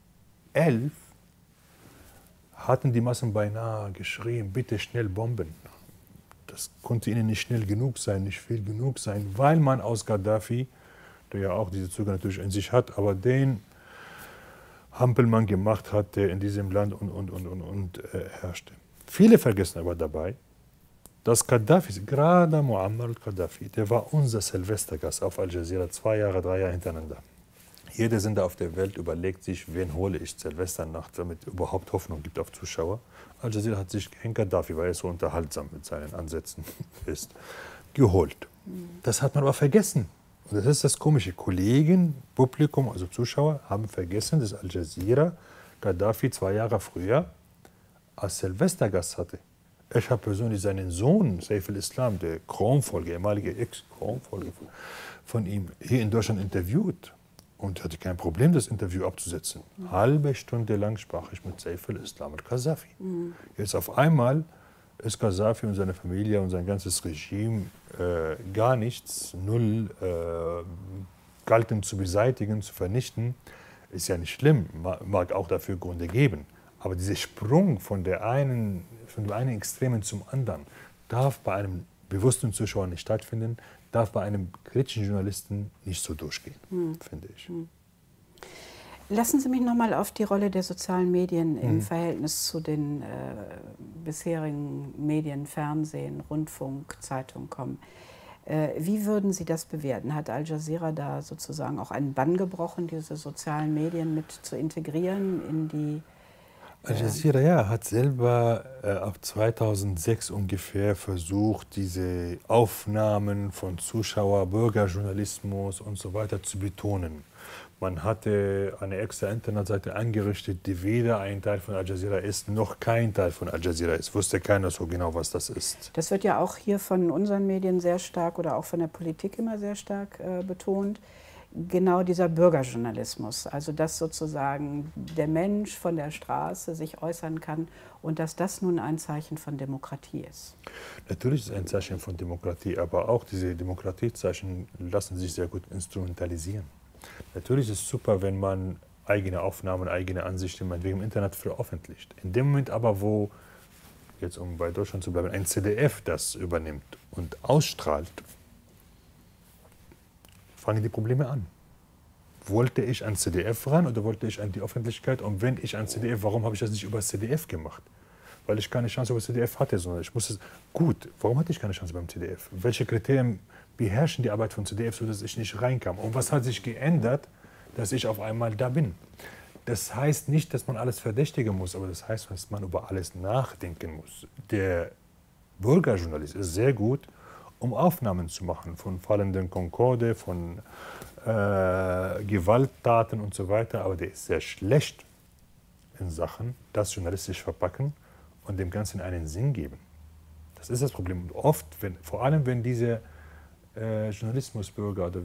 hatten die Massen beinahe geschrien, bitte schnell bomben. Das konnte ihnen nicht schnell genug sein, nicht viel genug sein, weil man aus Gaddafi, der ja auch diese Züge natürlich in sich hat, aber den Hampelmann gemacht hat, der in diesem Land herrschte. Viele vergessen aber dabei, dass Gaddafi, gerade Muammar al-Gaddafi, der war unser Silvestergast auf Al Jazeera 2 Jahre, 3 Jahre hintereinander. Jeder Sender auf der Welt überlegt sich, wen hole ich Silvesternacht, damit überhaupt Hoffnung gibt auf Zuschauer. Al Jazeera hat sich Herrn Gaddafi, weil er so unterhaltsam mit seinen Ansätzen ist, geholt. Das hat man aber vergessen. Und das ist das Komische. Kollegen, Publikum, also Zuschauer, haben vergessen, dass Al Jazeera Gaddafi 2 Jahre früher als Silvestergast hatte. Ich habe persönlich seinen Sohn, Saif al-Islam, der Kronfolger, ehemalige Ex-Kronfolger von ihm, hier in Deutschland interviewt. Und hatte kein Problem, das Interview abzusetzen. Halbe Stunde lang sprach ich mit Saif al-Islam al-Gaddafi. Jetzt auf einmal ist Gaddafi und seine Familie und sein ganzes Regime gar nichts, null, galten zu beseitigen, zu vernichten. Ist ja nicht schlimm, mag auch dafür Gründe geben. Aber dieser Sprung von dem einen Extremen zum anderen darf bei einem bewussten Zuschauer nicht stattfinden, darf bei einem kritischen Journalisten nicht so durchgehen, finde ich. Lassen Sie mich noch mal auf die Rolle der sozialen Medien im Verhältnis zu den bisherigen Medien, Fernsehen, Rundfunk, Zeitung kommen. Wie würden Sie das bewerten? Hat Al Jazeera da sozusagen auch einen Bann gebrochen, diese sozialen Medien mit zu integrieren in die... Al Jazeera hat selber ab 2006 ungefähr versucht, diese Aufnahmen von Zuschauer, Bürgerjournalismus und so weiter zu betonen. Man hatte eine extra Internetseite eingerichtet, die weder ein Teil von Al Jazeera ist, noch kein Teil von Al Jazeera ist. Wusste keiner so genau, was das ist. Das wird ja auch hier von unseren Medien sehr stark oder auch von der Politik immer sehr stark betont. genau dieser Bürgerjournalismus. Also dass sozusagen der Mensch von der Straße sich äußern kann und dass das nun ein Zeichen von Demokratie ist. Natürlich ist es ein Zeichen von Demokratie, aber auch diese Demokratiezeichen lassen sich sehr gut instrumentalisieren. Natürlich ist es super, wenn man eigene Aufnahmen, eigene Ansichten meinetwegen im Internet veröffentlicht. In dem Moment aber, wo, jetzt um bei Deutschland zu bleiben, ein ZDF das übernimmt und ausstrahlt, fangen die Probleme an. Wollte ich an ZDF ran oder wollte ich an die Öffentlichkeit? Und wenn ich an ZDF, warum habe ich das nicht über ZDF gemacht? Weil ich keine Chance über ZDF hatte, sondern ich musste, gut, warum hatte ich keine Chance beim ZDF? Welche Kriterien beherrschen die Arbeit von ZDF, sodass ich nicht reinkam? Und was hat sich geändert, dass ich auf einmal da bin? Das heißt nicht, dass man alles verdächtigen muss, aber das heißt, dass man über alles nachdenken muss. Der Bürgerjournalist ist sehr gut, um Aufnahmen zu machen von fallenden Concorde, von Gewalttaten und so weiter, aber der ist sehr schlecht in Sachen, das journalistisch verpacken und dem Ganzen einen Sinn geben. Das ist das Problem. Und oft, vor allem wenn diese Journalismusbürger oder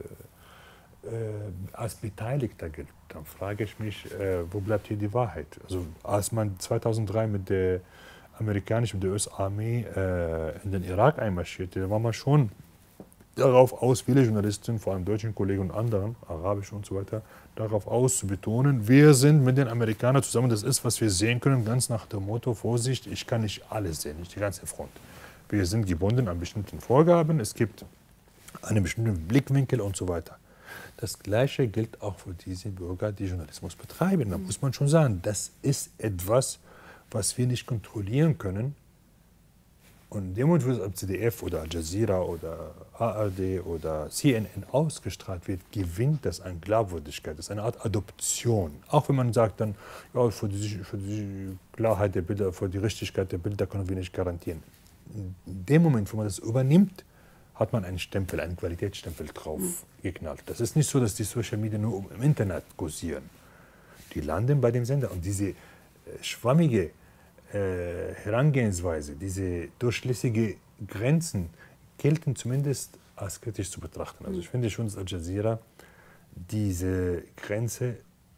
als Beteiligter gilt, dann frage ich mich, wo bleibt hier die Wahrheit? Also als man 2003 mit der amerikanischen, mit der US-Armee in den Irak einmarschierte, da war man schon darauf aus, viele Journalisten, vor allem deutschen Kollegen und anderen, arabisch und so weiter, darauf aus zu betonen, wir sind mit den Amerikanern zusammen, das ist, was wir sehen können, ganz nach dem Motto, Vorsicht, ich kann nicht alles sehen, nicht die ganze Front. Wir sind gebunden an bestimmten Vorgaben, es gibt einen bestimmten Blickwinkel und so weiter. Das Gleiche gilt auch für diese Bürger, die Journalismus betreiben. Da muss man schon sagen, das ist etwas, was wir nicht kontrollieren können. Und in dem Moment, wo es am ZDF oder Al Jazeera oder ARD oder CNN ausgestrahlt wird, gewinnt das an Glaubwürdigkeit. Das ist eine Art Adoption. Auch wenn man sagt dann, ja, für die Klarheit der Bilder, für die Richtigkeit der Bilder können wir nicht garantieren. In dem Moment, wo man das übernimmt, hat man einen Stempel, einen Qualitätsstempel drauf geknallt. Das ist nicht so, dass die Social Media nur im Internet kursieren. Die landen bei dem Sender. Und diese schwammige Herangehensweise, diese durchlässige Grenzen gelten zumindest als kritisch zu betrachten. Also ich finde schon, dass Al Jazeera diese Grenze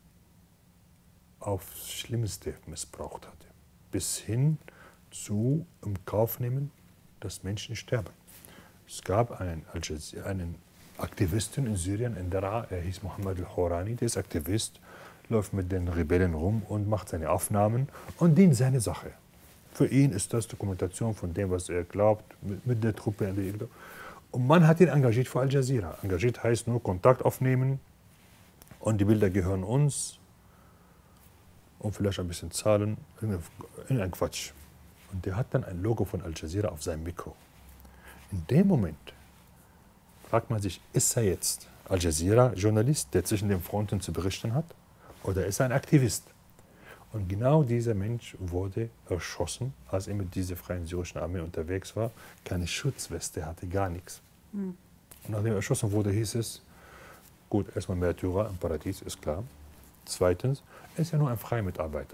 aufs Schlimmste missbraucht hatte. Bis hin zu im Kauf nehmen, dass Menschen sterben. Es gab einen Aktivisten in Syrien, in Daraa, er hieß Mohammed al-Horani, der ist Aktivist, läuft mit den Rebellen rum und macht seine Aufnahmen und dient seine Sache. Für ihn ist das Dokumentation von dem, was er glaubt, mit der Truppe. Und man hat ihn engagiert für Al Jazeera. Engagiert heißt nur Kontakt aufnehmen und die Bilder gehören uns und vielleicht ein bisschen zahlen, in ein Quatsch. Und der hat dann ein Logo von Al Jazeera auf seinem Mikro. In dem Moment fragt man sich, ist er jetzt Al Jazeera-Journalist, der zwischen den Fronten zu berichten hat? Oder ist er ein Aktivist? Und genau dieser Mensch wurde erschossen, als er mit dieser Freien Syrischen Armee unterwegs war. Keine Schutzweste, hatte gar nichts. Und nachdem er erschossen wurde, hieß es, gut, erstmal Märtyrer im Paradies, ist klar. Zweitens, er ist ja nur ein Freimitarbeiter.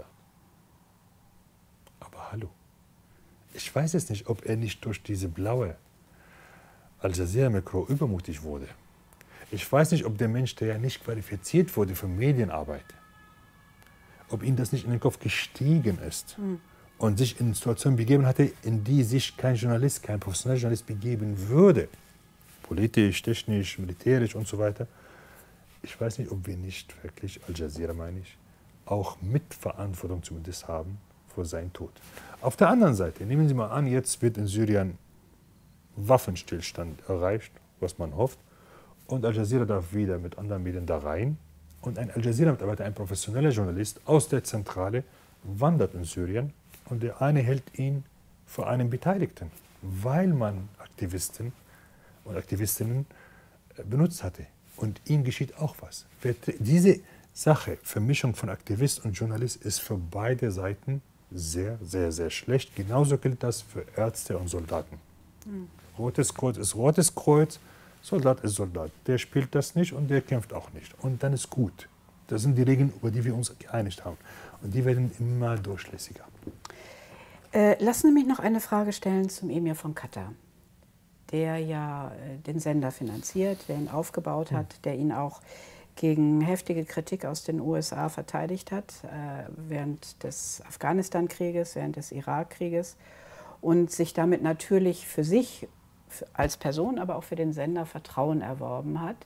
Aber hallo, ich weiß jetzt nicht, ob er nicht durch diese blaue Al Jazeera-Mikro übermutig wurde. Ich weiß nicht, ob der Mensch, der ja nicht qualifiziert wurde für Medienarbeit, ob ihm das nicht in den Kopf gestiegen ist und sich in Situationen begeben hatte, in die sich kein Journalist, kein professioneller Journalist begeben würde. Politisch, technisch, militärisch und so weiter. Ich weiß nicht, ob wir nicht wirklich, Al Jazeera meine ich, auch Mitverantwortung zumindest haben für seinen Tod. Auf der anderen Seite, nehmen Sie mal an, jetzt wird in Syrien Waffenstillstand erreicht, was man hofft. Und Al Jazeera darf wieder mit anderen Medien da rein. Und ein Al Jazeera-Mitarbeiter, ein professioneller Journalist aus der Zentrale, wandert in Syrien. Und der eine hält ihn für einen Beteiligten, weil man Aktivisten und Aktivistinnen benutzt hatte. Und ihm geschieht auch was. Diese Sache, Vermischung von Aktivist und Journalist, ist für beide Seiten sehr, sehr, sehr schlecht. Genauso gilt das für Ärzte und Soldaten. Rotes Kreuz ist Rotes Kreuz. Soldat ist Soldat. Der spielt das nicht und der kämpft auch nicht. Und dann ist gut. Das sind die Regeln, über die wir uns geeinigt haben. Und die werden immer durchlässiger. Lassen Sie mich noch eine Frage stellen zum Emir von Katar. der ja den Sender finanziert, der ihn aufgebaut hat, der ihn auch gegen heftige Kritik aus den USA verteidigt hat, während des Afghanistan-Krieges, während des Irak-Krieges und sich damit natürlich für sich als Person, aber auch für den Sender Vertrauen erworben hat,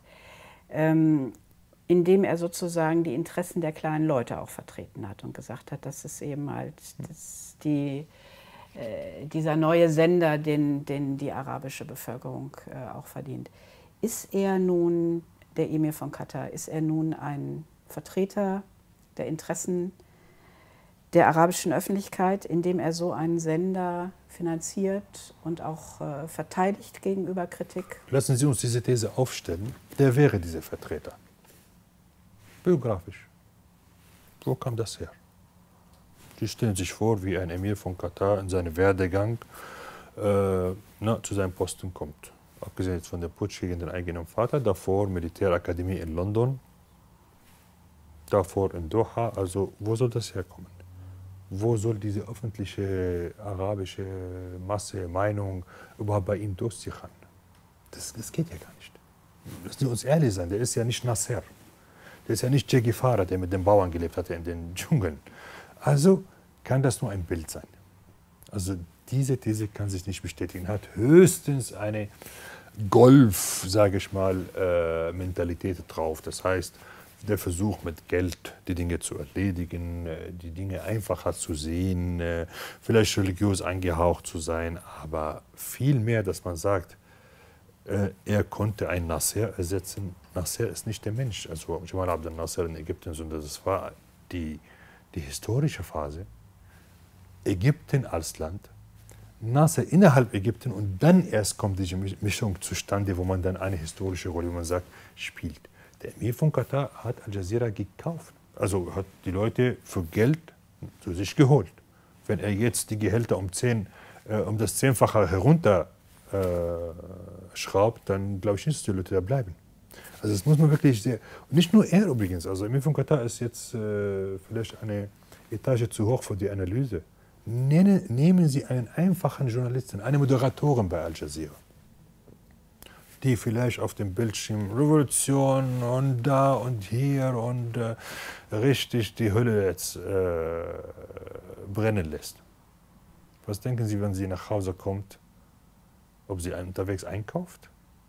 indem er sozusagen die Interessen der kleinen Leute auch vertreten hat und gesagt hat, das ist eben halt dieser neue Sender, den die arabische Bevölkerung auch verdient. Ist er nun, der Emir von Katar, ist er nun ein Vertreter der Interessen der arabischen Öffentlichkeit, indem er so einen Sender finanziert und auch verteidigt gegenüber Kritik? Lassen Sie uns diese These aufstellen. Wer wäre dieser Vertreter? Biografisch. Wo kam das her? Die stellen sich vor, wie ein Emir von Katar in seinem Werdegang zu seinem Posten kommt. Abgesehen jetzt von der Putsch gegen den eigenen Vater, davor Militärakademie in London, davor in Doha. Also wo soll das herkommen? Wo soll diese öffentliche arabische Masse, Meinung überhaupt bei ihm durchsickern? Das geht ja gar nicht. Lassen Sie uns ehrlich sein, der ist ja nicht Nasser. Der ist ja nicht Che Guevara, der mit den Bauern gelebt hatte in den Dschungeln. Also kann das nur ein Bild sein. Also diese These kann sich nicht bestätigen. Hat höchstens eine Golf, sage ich mal, Mentalität drauf. Das heißt, der Versuch mit Geld die Dinge zu erledigen, die Dinge einfacher zu sehen, vielleicht religiös angehaucht zu sein, aber viel mehr, dass man sagt, er konnte einen Nasser ersetzen. Nasser ist nicht der Mensch, also Jamal Abdel Nasser in Ägypten, sondern das war die historische Phase. Ägypten als Land, Nasser innerhalb Ägypten und dann erst kommt diese Mischung zustande, wo man dann eine historische Rolle, wie man sagt, spielt. Der Emir von Katar hat Al Jazeera gekauft, also hat die Leute für Geld zu sich geholt. Wenn er jetzt die Gehälter um das Zehnfache herunter schraubt, dann glaube ich nicht, dass die Leute da bleiben. Also das muss man wirklich sehr, nicht nur er übrigens, also Emir von Katar ist jetzt vielleicht eine Etage zu hoch für die Analyse. Nehmen Sie einen einfachen Journalisten, eine Moderatorin bei Al Jazeera, die vielleicht auf dem Bildschirm Revolution und da und hier und richtig die Hölle jetzt brennen lässt. Was denken Sie, wenn sie nach Hause kommt, ob sie unterwegs einkauft?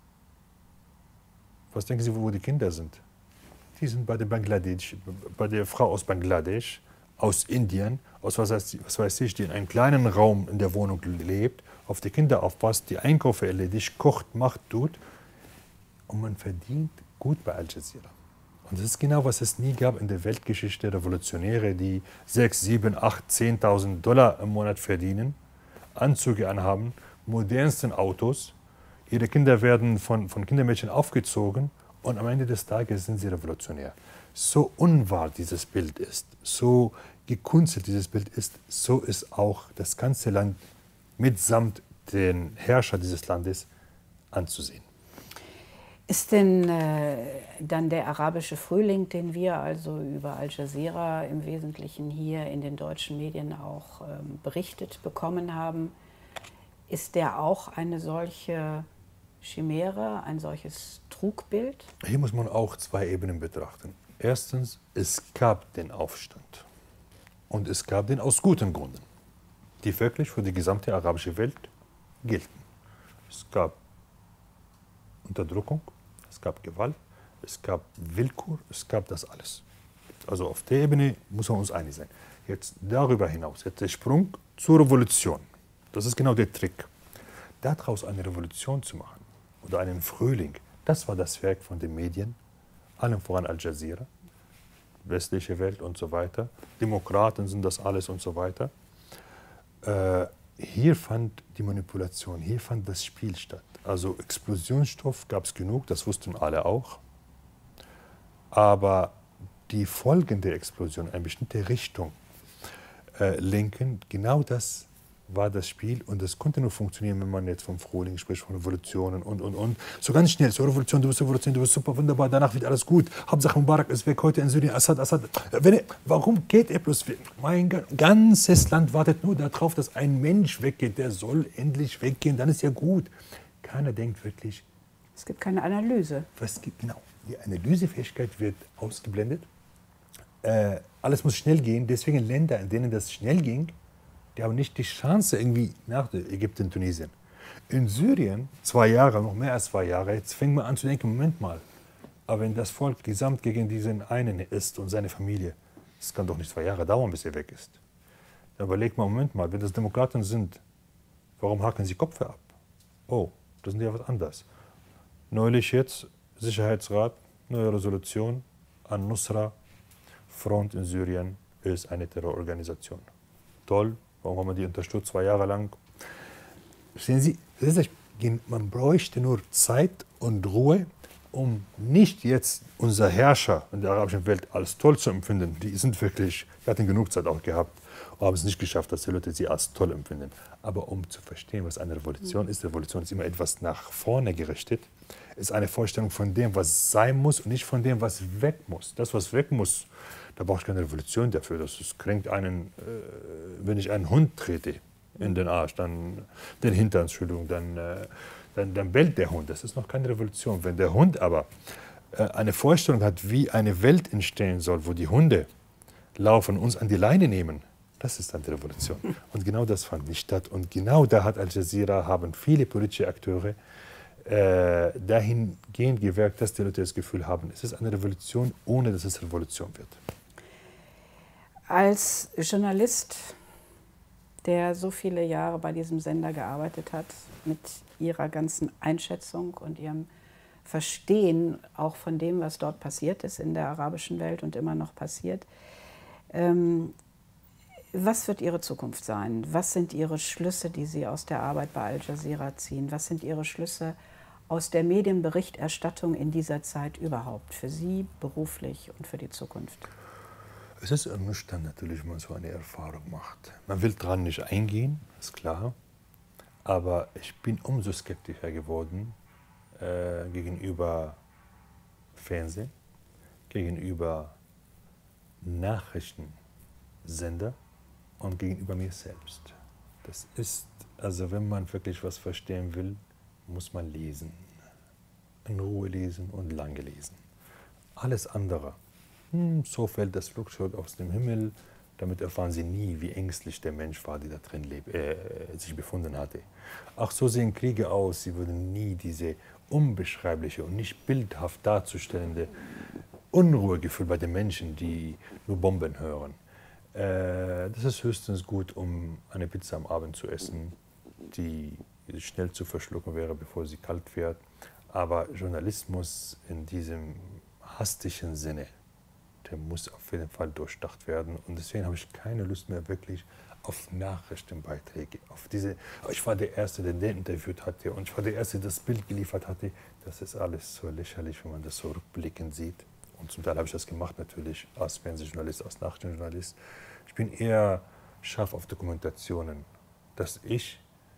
Was denken Sie, wo die Kinder sind? Die sind bei der Frau aus Bangladesch, aus Indien, aus was weiß ich, die in einem kleinen Raum in der Wohnung lebt, auf die Kinder aufpasst, die Einkäufe erledigt, kocht, macht, tut. Und man verdient gut bei Al Jazeera. Und das ist genau, was es nie gab in der Weltgeschichte. Revolutionäre, die 6, 7, 8, 10.000 Dollar im Monat verdienen, Anzüge anhaben, modernsten Autos. Ihre Kinder werden von Kindermädchen aufgezogen und am Ende des Tages sind sie revolutionär. So unwahr dieses Bild ist, so gekunstelt dieses Bild ist, so ist auch das ganze Land mitsamt den Herrscher dieses Landes anzusehen. Ist denn dann der arabische Frühling, den wir also über Al Jazeera im Wesentlichen hier in den deutschen Medien auch berichtet bekommen haben, ist der auch eine solche Chimäre, ein solches Trugbild? Hier muss man auch zwei Ebenen betrachten. Erstens, es gab den Aufstand. Und es gab den aus guten Gründen, die wirklich für die gesamte arabische Welt gelten. Es gab Unterdrückung, es gab Gewalt, es gab Willkür, es gab das alles. Also auf der Ebene muss man uns einig sein. Jetzt darüber hinaus, jetzt der Sprung zur Revolution. Das ist genau der Trick. Daraus eine Revolution zu machen oder einen Frühling, das war das Werk von den Medien, allem voran Al Jazeera, westliche Welt und so weiter. Demokraten sind das alles und so weiter. Hier fand die Manipulation, hier fand das Spiel statt. Also Explosionsstoff gab es genug, das wussten alle auch. Aber die Folgen der Explosion in eine bestimmte Richtung lenken, genau das war das Spiel. Und das konnte nur funktionieren, wenn man jetzt vom Frühling spricht, von Revolutionen und. So ganz schnell, so Revolution, du bist super, wunderbar, danach wird alles gut. Hauptsache Mubarak ist weg, heute in Syrien, Assad. Warum geht er bloß weg? Mein ganzes Land wartet nur darauf, dass ein Mensch weggeht. Der soll endlich weggehen, dann ist ja gut. Keiner denkt wirklich. Es gibt keine Analyse. Genau, die Analysefähigkeit wird ausgeblendet. Alles muss schnell gehen. Deswegen Länder, in denen das schnell ging, die haben nicht die Chance irgendwie nach Ägypten, Tunesien. In Syrien 2 Jahre, noch mehr als 2 Jahre, jetzt fängt man an zu denken, Moment mal, aber wenn das Volk gesamt gegen diesen einen ist und seine Familie, das kann doch nicht 2 Jahre dauern, bis er weg ist. Dann überlegt man, Moment mal, wenn das Demokraten sind, warum hacken sie Köpfe ab? Oh, das ist ja was anderes. Neulich jetzt, Sicherheitsrat, neue Resolution, An-Nusra, Front in Syrien ist eine Terrororganisation. Toll, warum haben wir die unterstützt 2 Jahre lang? Verstehen Sie, man bräuchte nur Zeit und Ruhe, um nicht jetzt unsere Herrscher in der arabischen Welt als toll zu empfinden. Die sind wirklich, wir hatten genug Zeit auch gehabt und haben es nicht geschafft, dass die Leute sie als toll empfinden. Aber um zu verstehen, was eine Revolution ist immer etwas nach vorne gerichtet, ist eine Vorstellung von dem, was sein muss und nicht von dem, was weg muss. Das, was weg muss, da brauche ich keine Revolution dafür. Das kränkt einen, wenn ich einen Hund trete in den Arsch, dann den Hintern, Entschuldigung, dann bellt der Hund. Das ist noch keine Revolution. Wenn der Hund aber eine Vorstellung hat, wie eine Welt entstehen soll, wo die Hunde laufen und uns an die Leine nehmen, das ist dann die Revolution. Und genau das fand nicht statt. Und genau da hat Al Jazeera, haben viele politische Akteure dahingehend gewirkt, dass die Leute das Gefühl haben, es ist eine Revolution, ohne dass es Revolution wird. Als Journalist, der so viele Jahre bei diesem Sender gearbeitet hat, mit Ihrer ganzen Einschätzung und Ihrem Verstehen auch von dem, was dort passiert ist in der arabischen Welt und immer noch passiert, was wird Ihre Zukunft sein? Was sind Ihre Schlüsse, die Sie aus der Arbeit bei Al Jazeera ziehen? Was sind Ihre Schlüsse aus der Medienberichterstattung in dieser Zeit überhaupt, für Sie beruflich und für die Zukunft? Es ist ernüchternd natürlich, wenn man so eine Erfahrung macht. Man will daran nicht eingehen, ist klar. Aber ich bin umso skeptischer geworden gegenüber Fernsehen, gegenüber Nachrichtensender und gegenüber mir selbst. Das ist, also wenn man wirklich was verstehen will, muss man lesen. In Ruhe lesen und lange lesen. Alles andere. So fällt das Flugzeug aus dem Himmel. Damit erfahren Sie nie, wie ängstlich der Mensch war, der da drin sich befunden hatte. Auch so sehen Kriege aus. Sie würden nie diese unbeschreibliche und nicht bildhaft darzustellende Unruhegefühl bei den Menschen, die nur Bomben hören. Das ist höchstens gut, um eine Pizza am Abend zu essen, die schnell zu verschlucken wäre, bevor sie kalt wird. Aber Journalismus in diesem hastigen Sinne, der muss auf jeden Fall durchdacht werden. Und deswegen habe ich keine Lust mehr wirklich auf Nachrichtenbeiträge. Ich war der Erste, der den interviewt hatte und ich war der Erste, der das Bild geliefert hatte. Das ist alles so lächerlich, wenn man das so rückblickend sieht. Und zum Teil habe ich das gemacht natürlich als Fernsehjournalist, als Nachrichtenjournalist. Ich bin eher scharf auf Dokumentationen, dass ich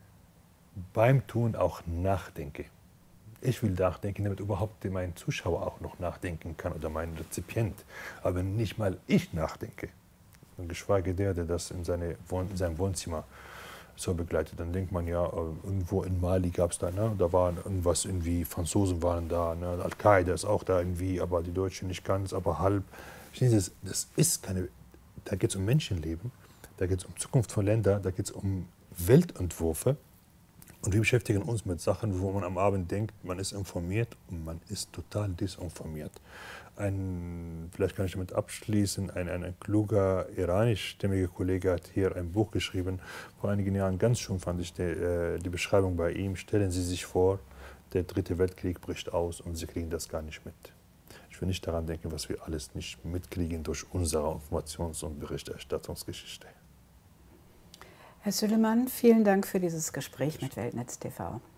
beim Tun auch nachdenke. Ich will nachdenken, damit überhaupt mein Zuschauer auch noch nachdenken kann oder mein Rezipient. Aber nicht mal ich nachdenke. Und geschweige der das in seinem Wohnzimmer so begleitet. Dann denkt man ja, irgendwo in Mali gab es da, ne? Da waren irgendwas irgendwie, Franzosen waren da, ne? Al-Qaida ist auch da irgendwie, aber die Deutschen nicht ganz, aber halb. Das ist keine, da geht es um Menschenleben, da geht es um Zukunft von Ländern, da geht es um Weltentwürfe. Und wir beschäftigen uns mit Sachen, wo man am Abend denkt, man ist informiert und man ist total desinformiert. Vielleicht kann ich damit abschließen, ein kluger, iranischstämmiger Kollege hat hier ein Buch geschrieben, vor einigen Jahren, ganz schön fand ich die Beschreibung bei ihm. Stellen Sie sich vor, der 3. Weltkrieg bricht aus und Sie kriegen das gar nicht mit. Ich will nicht daran denken, was wir alles nicht mitkriegen durch unsere Informations- und Berichterstattungsgeschichte. Herr Süleyman, vielen Dank für dieses Gespräch mit Weltnetz TV.